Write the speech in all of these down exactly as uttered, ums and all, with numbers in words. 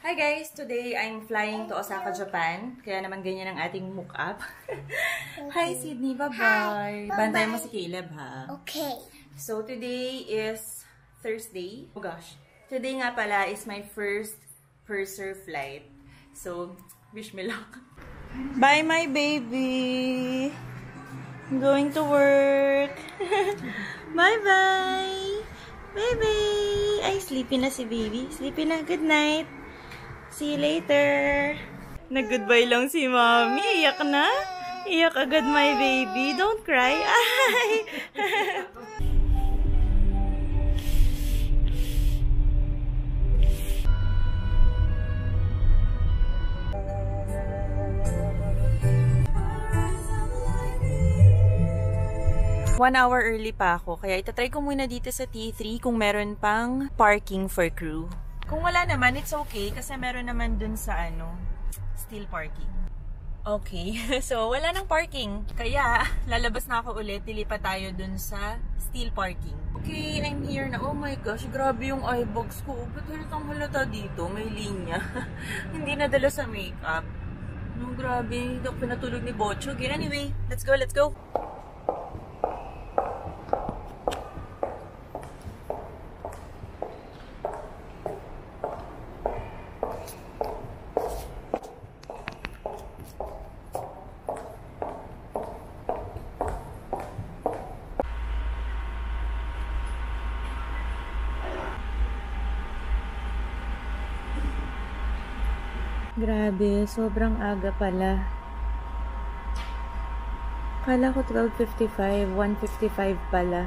Hi guys! Today I'm flying to Osaka, Japan. Kaya naman ganyan ang ating mock-up. Hi Sydney! Bye-bye! Bantay mo si Caleb ha? Okay. So today is Thursday. Oh gosh. Today nga pala is my first purser flight. So, wish me luck. Bye my baby! I'm going to work. Bye-bye! Baby! Ay, sleepy na si baby. Sleepy na. Good night! See you later. Nag-goodbye lang si mommy. Iyak na. Iyak agad my baby. Don't cry. Ay! One hour early pa ako. Kaya itatry ko muna dito sa T three kung meron pang parking for crew. Kung wala naman, it's okay. Kasi meron naman dun sa ano, steel parking. Okay. So, wala nang parking. Kaya, lalabas na ako ulit. Dilipat tayo dun sa steel parking. Okay, I'm here na. Oh my gosh, grabe yung eye bags ko. Ba't halatang halata dito? May linya. Hindi nadala sa makeup. No, grabe. Hindi ako pinatulog ni Bocho. Okay, anyway, let's go, let's go. Grabe, sobrang aga pala. Kala ko twelve fifty-five, one fifty-five pala.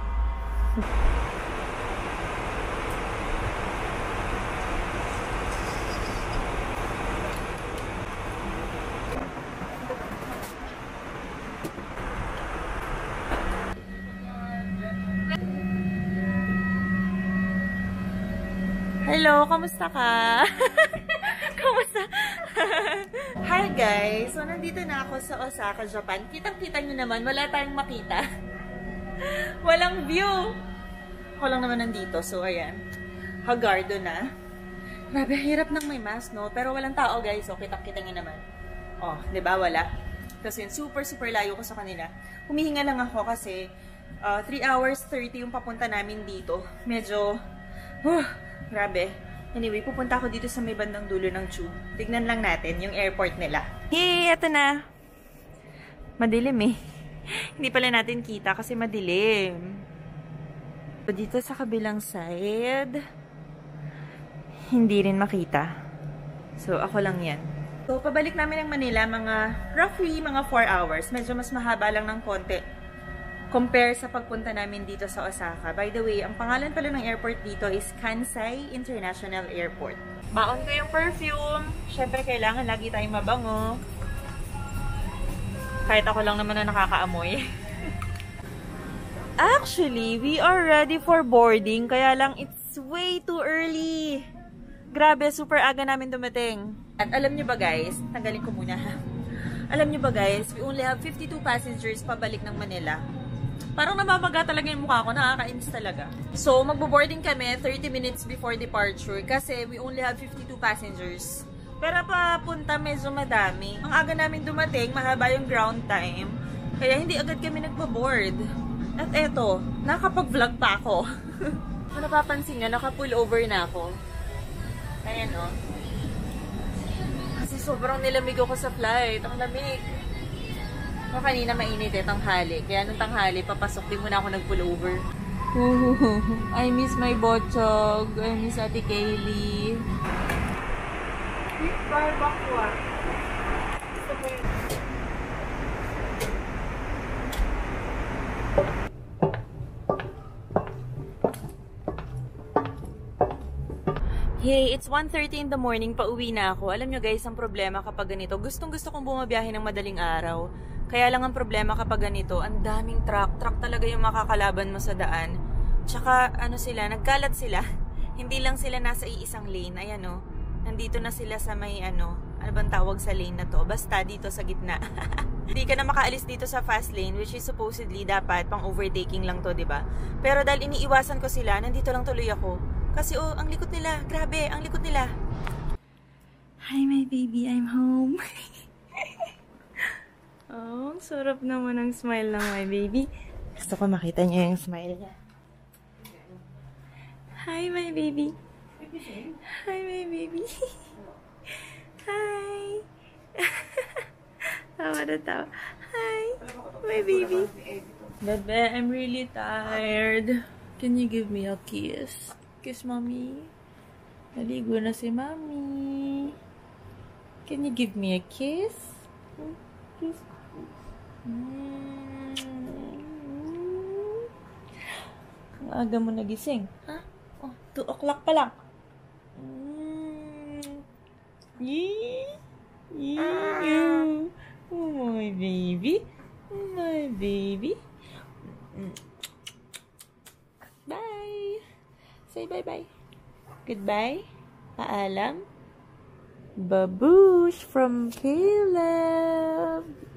Hello, kamusta ka? Kamusta? Hi guys! So, nandito na ako sa Osaka, Japan. Kitang-kita nyo naman, wala tayong makita. Walang view. Ako lang naman nandito. So, ayan. Hagardo na. Grabe, hirap nang may mask, no? Pero walang tao, guys. So, kitang-kita nyo naman. Oh, di ba? Wala. Kasi super, super layo ko sa kanila. Humihinga lang ako kasi uh, three hours thirty yung papunta namin dito. Medyo, uh, grabe. Anyway, pupunta ako dito sa may bandang dulo ng tube. Tignan lang natin yung airport nila. Hey, eto na. Madilim eh. Hindi pala natin kita kasi madilim. So, dito sa kabilang side, hindi rin makita. So, ako lang yan. So, pabalik namin ng Manila, mga roughly mga four hours. Medyo mas mahaba lang ng konti compare sa pagpunta namin dito sa Osaka. By the way, ang pangalan pala ng airport dito is Kansai International Airport. Baon ko yung perfume. Siyempre, kailangan lagi tayong mabango. Kahit ako lang naman na nakakaamoy. Actually, we are ready for boarding. Kaya lang, it's way too early. Grabe, super aga namin dumating. At alam nyo ba guys, tanggalin ko muna ha. Alam nyo ba guys, we only have fifty-two passengers pabalik ng Manila. Parang namamaga talaga yung mukha ko, nakakainis talaga. So, magbo-boarding kami thirty minutes before departure kasi we only have fifty-two passengers. Pero papunta medyo madami. Ang aga namin dumating, mahaba yung ground time. Kaya hindi agad kami nagpa-board. At eto, nakapag-vlog pa ako. Kung napapansin nyo, naka-pull over na ako. Ayan o. Oh. Kasi sobrang nilamig ako sa flight. Ang lamig. O kanina mainit eh, tanghali. Kaya nung tanghali, papasok din muna ako nag-pullover. I miss my botchog. I miss Ate Kaylee. Bye, bakwa. Hey, it's one thirty in the morning, pauwi na ako. Alam nyo guys, ang problema kapag ganito, gustong gusto kong bumabiyahe ng madaling araw. Kaya lang ang problema kapag ganito, ang daming truck. Truck talaga yung makakalaban mo sa daan. Tsaka, ano sila, nagkalat sila. Hindi lang sila nasa iisang lane. Ayan o, nandito na sila sa may ano, ano bang tawag sa lane na to? Basta dito sa gitna. Hindi ka na makaalis dito sa fast lane, which is supposedly dapat pang overtaking lang to, diba? Pero dahil iniiwasan ko sila, nandito lang tuloy ako. Kasi oh, ang likot nila. Grabe, ang likot nila. Hi, my baby. I'm home. Oh, ang sarap naman ang smile ng my baby. Gusto ko makita niya yung smile niya. Hi, my baby. Hi, my baby. Hi. Tawa na tawa. Hi, my baby. Bebe, I'm really tired. Can you give me a kiss? Kiss, mommy. Naligo na si mommy. Can you give me a kiss? Kiss. Mm. Ang aga mo nagising. Ha? Oh, two o'clock pa lang. Mm. Yee. Yee. Oh, my baby. My baby. Bye. Say bye-bye. Goodbye. Paalam. Babush from Caleb.